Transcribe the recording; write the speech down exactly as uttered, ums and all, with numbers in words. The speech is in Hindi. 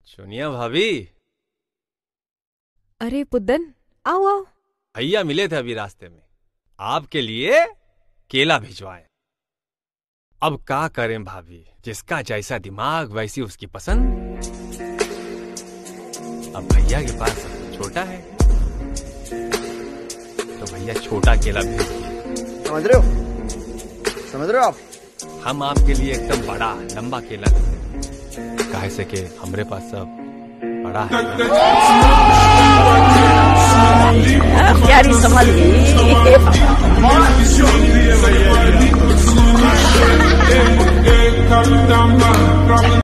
सोनिया भाभी। अरे पुद्दन, आओ आओ। भैया मिले थे अभी रास्ते में, आपके लिए केला भिजवाए। अब क्या करें भाभी, जिसका जैसा दिमाग वैसी उसकी पसंद। अब भैया के पास छोटा है तो भैया छोटा केला भेज दिए। समझ रहे हो समझ रहे हो आप? हम आपके लिए एकदम बड़ा लंबा केला लेते हैं, काहे से कि हमरे पास सब बड़ा है। प्यारी संभाल